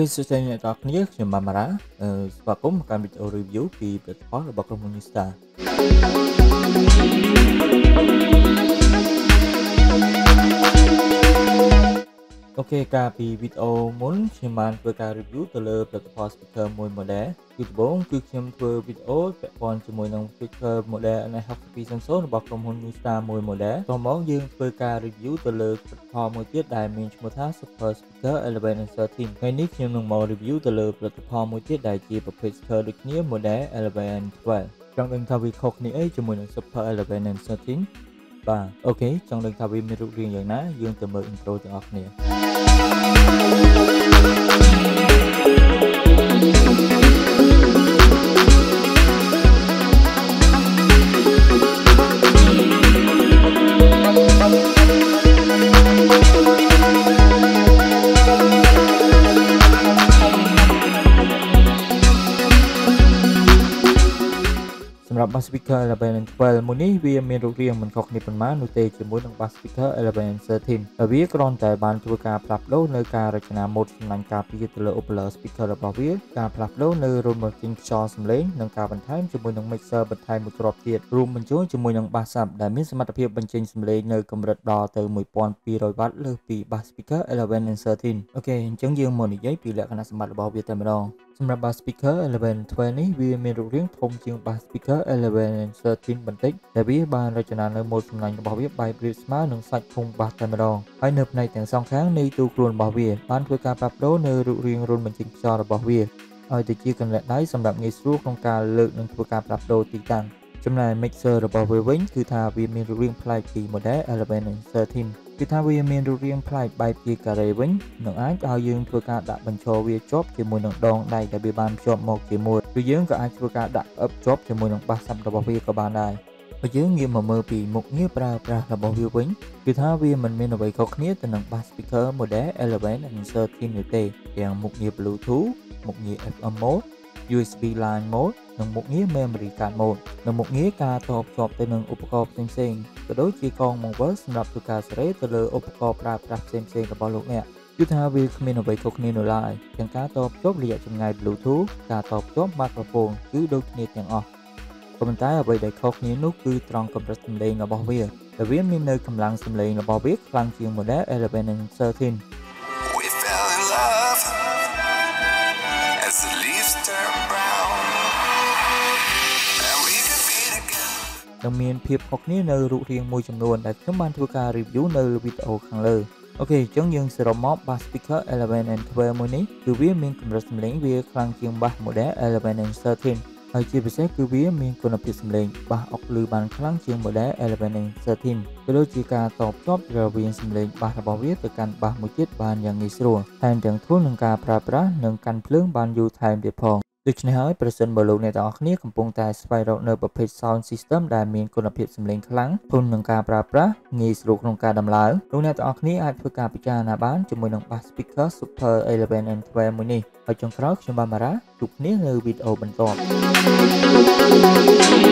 សួស្តីអ្នកទាំងអស់គ្នាខ្ញុំបាទម៉ារ៉ាស្វាគមន៍មកកាន់វីដេអូ review ពីផលិតផលរបស់ក្រុមហ៊ុន Newstar អូខេកាលពីវីដេអូមុនខ្ញុំបានធ្វើការ review ទៅលើផលិតផល speaker មួយ model គឺដំបូងគឺខ្ញុំធ្វើវីដេអូពាក់ព័ន្ធជាមួយនឹង speaker model NF240 របស់ក្រុមហ៊ុន Newstar មួយ model តោះមកយើងធ្វើការ review ទៅលើផលិតផលមួយទៀតដែលមានឈ្មោះថា Super Speaker 11 and 13 ថ្ងៃនេះខ្ញុំនឹងមក review ទៅលើផលិតផលមួយទៀតដែលជាប្រភេទ speaker ដូចគ្នា model 11 and 12 ចង់ដឹងថាវាខុសគ្នាអីជាមួយនឹង Super 11 and 13 បាទអូខេចង់ដឹងថាវាមានរូបរាងយ៉ាងណាយើងទៅមើល intro ទាំងអស់គ្នាសម្រាប់ bass speaker 11 and 12 មួយនេះវាមានរូបរាងមិនខុសគ្នាប៉ុន្មាននោះទេជាមួយនឹង bass speaker 11 and 13 ហើយវាគ្រាន់តែបានធ្វើការផ្លាស់ប្ដូរនៅការរចនាម៉ូដសំណាញ់ការពារទៅលើ upper speaker របស់វាការផ្លាស់ប្ដូរនៅរន្ធបញ្ចេញខ្យល់សំឡេងនិងការបន្ថែមជាមួយនឹង mixer បន្ថែមមួយគ្រាប់ទៀតរួមបញ្ចូលជាមួយនឹង bass sub ដែលមានសមត្ថភាពបញ្ចេញសំឡេងនៅកម្រិតដល់ទៅ 1200 W លើសពី bass speaker 11 and 13 អូខេអញ្ចឹងយើងមកនិយាយពីលក្ខណៈសម្បត្តិរបស់វាតែម្ដងសម្រាប់ bass speaker 11 and 12 នេះវាមានរូបរាងធំជាង bass speaker 11 and 13 បន្តិចដែលវាបានរចនានៅម៉ូដសំណាញ់របស់វាបែបរាបស្មើនឹងសាច់ធុងបាសតែម្ដងហើយនៅផ្នែកទាំងសងខាងនៃទូខ្លួនរបស់វាបានធ្វើការផ្លាស់ប្ដូរនៅរូបរាងរន្ធបញ្ចេញខ្យល់របស់វាឲ្យទៅជាកន្លែងដៃសម្រាប់ងាយស្រួលក្នុងការលើកនិងធ្វើការផ្លាស់ប្ដូរទីតាំងចំណែក mixer របស់វាវិញគឺថាវាមានរូបរាងប្លែកពី model 11 and 13គឺថាវាមានរូបរាងប្លែកបែបជាការ៉េវិញនឹងអាចឲ្យយើងធ្វើការដាក់បញ្ឈរវាជាប់ជាមួយនឹងដងដៃដែលវាបានភ្ជាប់មកជាមួយឬយើងក៏អាចធ្វើការដាក់ផ្អឹបជាប់ជាមួយនឹងបាសសាប់របស់វាក៏បានដែរបើយើងងាកមកមើលពីមុខងារប្រើប្រាស់របស់វាវិញគឺថាវាមិនមានអ្វីខុសគ្នាទៅនឹង bass speaker model 11 and 13 នោះទេទាំងមុខងារ Bluetooth មុខងារ FM mode USB line mode និងមុខងារ memory card mode និងមុខងារការតបភ្ជាប់ទៅនឹងឧបករណ៍ផ្សេងៗក៏ដូចជាកងបង្វិលសម្រាប់ធ្វើការសេរីទៅលើឧបករណ៍ប្រើប្រាស់ផ្សេងៗរបស់លោកអ្នកគឺថាវាគ្មានអ្វីខុសគ្នានោះឡើយទាំងការតបភ្ជាប់រយៈចម្ងាយ Bluetooth ការតបភ្ជាប់ microphone គឺដូចគ្នាទាំងអស់ក៏ប៉ុន្តែអ្វីដែលខុសគ្នានោះគឺត្រង់កម្រិតសំឡេងរបស់វាដែលវាមាននៅកម្លាំងសំឡេងរបស់វាខ្លាំងជាង model 11 and 13នឹងមានភាពខុសគ្នានៅរូបរាងមួយចំនួនដែលខ្ញុំបានធ្វើការ review នៅវីដេអូខាងលើអូខេអញ្ចឹងយើងសរុបមក bass speaker 11 and 12 មួយនេះគឺវាមានកម្រិតសំឡេងវាខ្លាំងជាង bass model 11 and 13ហើយជាពិសេសគឺវាមានគុណភាពសំឡេង bass អុកឮបានខ្លាំងជាង model 11 and 13ក៏ដូចជាការតបភ្ជាប់រវាងសំឡេង bass របស់វាទៅកាន់ bass មួយទៀតបានយ៉ាងងាយស្រួលថែមទាំងធន់នឹងការប្រើប្រាស់និងកាន់ភ្លើងបានយូរថែមទៀតផងដូច្នេះហើយប្រសិនបើលោកអ្នកទាំងអស់គ្នាកំពុងតែស្វែងរកនៅប្រភេទ sound system ដែលមានគុណភាពសំឡេងខ្លាំងធន់នឹងការប្រើប្រាស់ងាយស្រួលក្នុងការដំឡើងលោកអ្នកទាំងអស់គ្នាអាចធ្វើការពិចារណាបានជាមួយនឹង bass speaker Super 11 and 12 មួយនេះហើយចុងក្រោយខ្ញុំបាទម៉ារ៉ាជួបគ្នានៅវីដេអូបន្ទាប់